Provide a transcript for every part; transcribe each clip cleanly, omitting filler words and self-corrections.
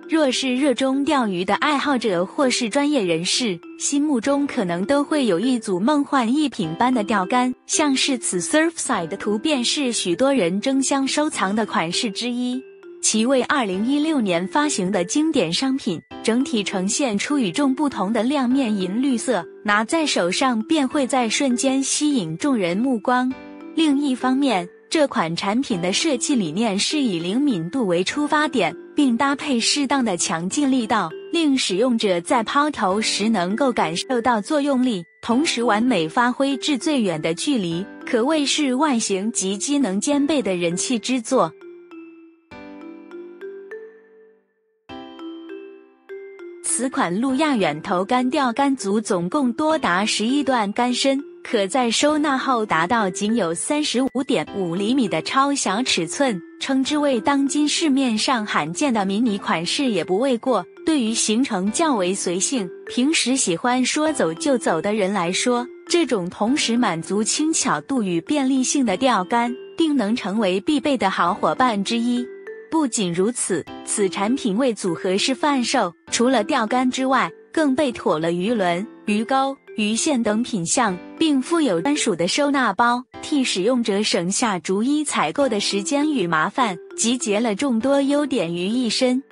若是热衷钓鱼的爱好者或是专业人士，心目中可能都会有一组梦幻一品般的钓竿，像是此 Surfside 的图便是许多人争相收藏的款式之一。其为2016年发行的经典商品，整体呈现出与众不同的亮面银绿色，拿在手上便会在瞬间吸引众人目光。另一方面，这款产品的设计理念是以灵敏度为出发点，并搭配适当的强劲力道，令使用者在抛投时能够感受到作用力，同时完美发挥至最远的距离，可谓是外形及机能兼备的人气之作。此款路亚远投竿钓竿组总共多达11段竿身，可在收纳后达到仅有 35.5 厘米的超小尺寸，称之为当今市面上罕见的迷你款式也不为过。对于行程较为随性，平时喜欢说走就走的人来说，这种同时满足轻巧度与便利性的钓竿，定能成为必备的好伙伴之一。不仅如此，此产品为组合式贩售，除了钓竿之外，更备妥了鱼轮、鱼钩、鱼线等品项，并附有专属的收纳包，替使用者省下逐一采购的时间与麻烦，集结了众多优点于一身。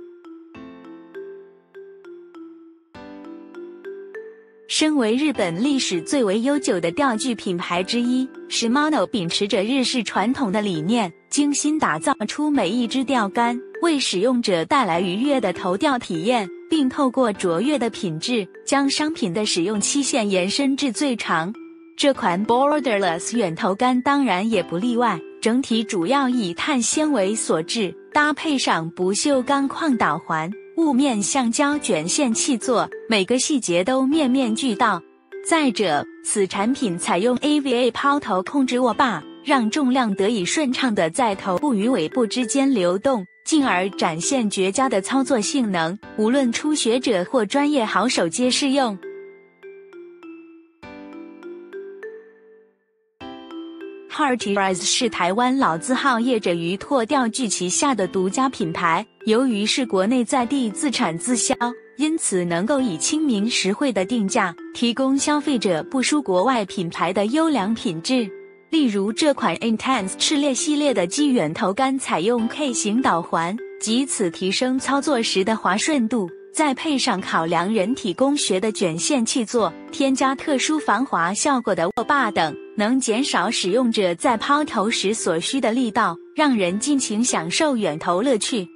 身为日本历史最为悠久的钓具品牌之一， Shimano 秉持着日式传统的理念，精心打造出每一支钓竿，为使用者带来愉悦的投钓体验，并透过卓越的品质，将商品的使用期限延伸至最长。这款 Borderless 远投竿当然也不例外，整体主要以碳纤维所制，搭配上不锈钢框导环、雾面橡胶卷线器座，每个细节都面面俱到。再者，此产品采用 AVA 抛投控制握把，让重量得以顺畅地在头部与尾部之间流动，进而展现绝佳的操作性能，无论初学者或专业好手皆适用。Heartrise 是台湾老字号业者鱼拓钓具旗下的独家品牌，由于是国内在地自产自销，因此能够以亲民实惠的定价，提供消费者不输国外品牌的优良品质。例如这款 Intense 赤猎系列的机远投竿采用 K 型导环，藉此提升操作时的滑顺度，再配上考量人体工学的卷线器座，添加特殊防滑效果的握把等，能减少使用者在抛投时所需的力道，让人尽情享受远投乐趣。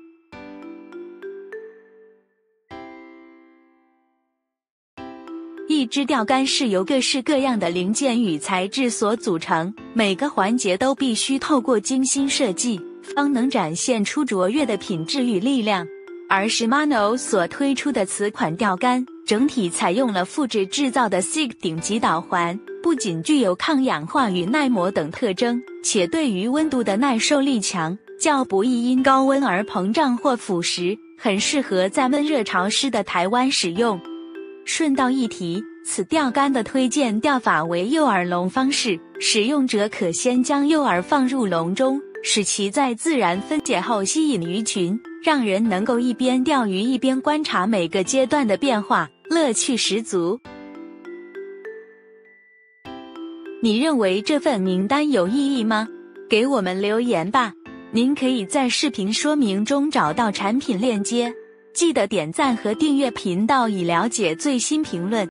一支钓竿是由各式各样的零件与材质所组成，每个环节都必须透过精心设计，方能展现出卓越的品质与力量。而 Shimano 所推出的此款钓竿，整体采用了复制制造的 SIG 顶级导环，不仅具有抗氧化与耐磨等特征，且对于温度的耐受力强，较不易因高温而膨胀或腐蚀，很适合在闷热潮湿的台湾使用。顺道一提，此钓竿的推荐钓法为诱饵笼方式，使用者可先将诱饵放入笼中，使其在自然分解后吸引鱼群，让人能够一边钓鱼一边观察每个阶段的变化，乐趣十足。你认为这份名单有意义吗？给我们留言吧。您可以在视频说明中找到产品链接。记得点赞和订阅频道以了解最新评论。